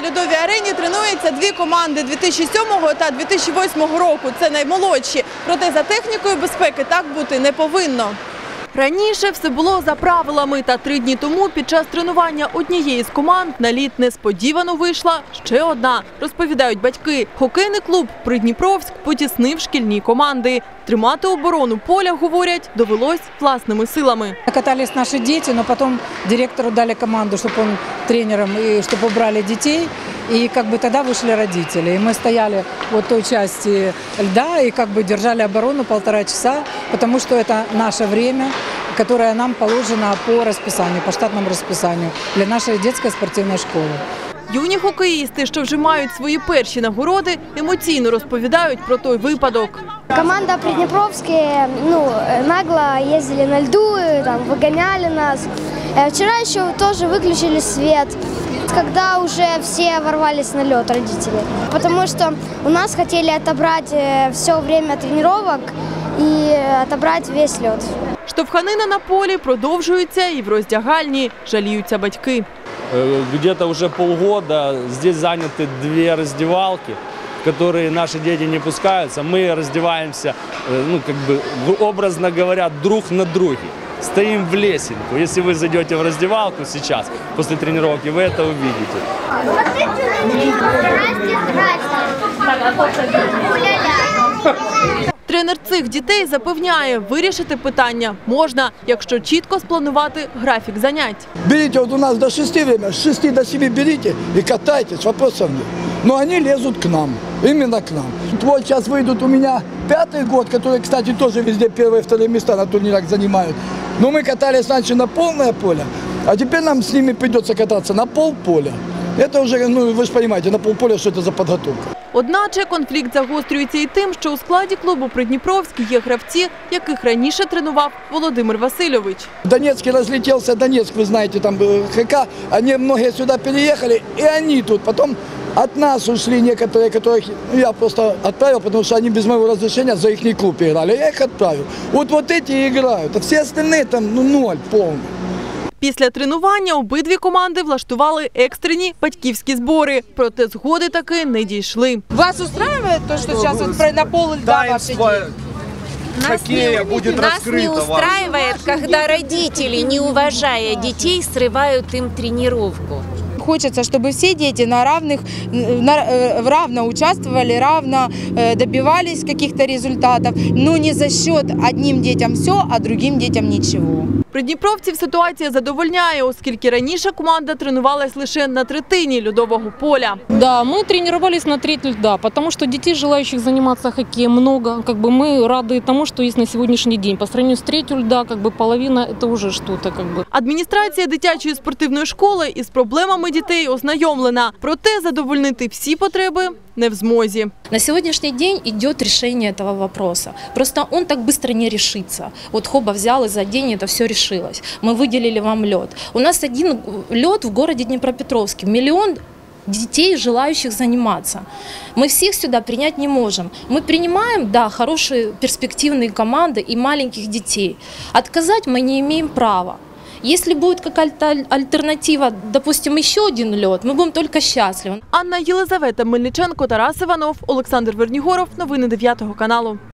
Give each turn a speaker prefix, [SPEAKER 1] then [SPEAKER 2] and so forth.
[SPEAKER 1] льодовій арені тренуються дві команди 2007 та 2008 року. Це наймолодші. Проте за технікою безпеки так бути не повинно. Раніше все було за правилами, та 3 дні тому під час тренування однієї з команд на лід несподівано вийшла ще одна, розповідають батьки. Хокейний клуб «Придніпровськ» потіснив шкільні команди. Тримати оборону поля, говорять, довелось власними силами.
[SPEAKER 2] Катались наши дети, но потом директору дали команду, чтобы он тренером, и чтобы убрали детей. И тогда вышли родители. И мы стояли в той части льда и держали оборону 1,5 часа, потому что это наше время, которое нам положено по расписанию, по штатному расписанию для нашей детской спортивной школы.
[SPEAKER 1] Юні хокеїсти, що вже мають свої перші нагороди, емоційно розповідають про той випадок.
[SPEAKER 3] Команда Приднепровские нагло ездили на льду, выгоняли нас. Вчера еще тоже выключили свет, когда уже все ворвались на лед, родители. Потому что у нас хотели отобрать все время тренировок и отобрать весь лед.
[SPEAKER 1] Штовханина на полі продовжується і в роздягальні, жаліються батьки.
[SPEAKER 4] Где-то уже полгода здесь заняты 2 раздевалки, в которые наши дети не пускаются. Мы раздеваемся, образно говоря, друг на друге. Стоим в лесенку. Если вы зайдете в раздевалку сейчас, после тренировки, вы это увидите.
[SPEAKER 1] Тренер цих дітей запевняє, вирішити питання можна, якщо чітко спланувати графік занять.
[SPEAKER 5] Берите у нас до 6 время, с 6 до 7 берите и катайтесь, вопросов нет. Но они лезут к нам, именно к нам. Вот сейчас выйдут у меня 5-й год, которые, кстати, тоже везде 1-2 места на турнирах занимают. Но мы катались раньше на полное поле, а теперь нам с ними придется кататься на полполя. Это уже, вы же понимаете, на полполя, что это за подготовка.
[SPEAKER 1] Одначе конфлікт загострюється і тим, що у складі клубу «Придніпровськ» є гравці, яких раніше тренував Володимир Васильович.
[SPEAKER 5] В Донецке разлетелся Донецк, вы знаете, там ХК, они многие сюда переехали, и они тут. Потом от нас ушли некоторые, которых я просто отправил, потому что они без моего разрешения за их клуб играли. Я их отправил. Вот эти играют, а все остальные там ноль полный.
[SPEAKER 1] Після тренування обидві команди влаштували екстрені батьківські збори. Проте згоди таки не дійшли.
[SPEAKER 6] Вас устраивает то, что сейчас на пол льда ваши дети?
[SPEAKER 7] Нас не устраивает, когда родители, не уважая детей, срывают им тренировку.
[SPEAKER 6] Хочется, чтобы все дети равно участвовали, равно добивались каких-то результатов, но не за счет одним детям все, а другим детям ничего.
[SPEAKER 1] Придніпровців ситуація задовольняє, оскільки раніше команда тренувалась лише на третині льодового поля.
[SPEAKER 8] Да, мы тренировались на треть льда, потому что детей, желающих заниматься хоккеем, много. Мы рады тому, что есть на сегодняшний день. По сравнению с третью льда, половина – это уже что-то.
[SPEAKER 1] Адміністрація дитячої спортивної школи із проблемами дітей ознайомлена. Проте задовольнити всі потреби не в змозі.
[SPEAKER 8] На сегодняшний день идет решение этого вопроса. Просто он так быстро не решится. Вот Хоба взял и за день это все решилось. Мы выделили вам лед. У нас один лед в городе Днепропетровске. 1 миллион детей, желающих заниматься. Мы всех сюда принять не можем. Мы принимаем, да, хорошие перспективные команды и маленьких детей. Отказать мы не имеем права. Если будет какая-то альтернатива, допустим, еще один лед, мы будем только счастливы.
[SPEAKER 1] Анна Єлизавета Мельниченко, Тарас Іванов, Олександр Вернігоров. Новини 9 каналу.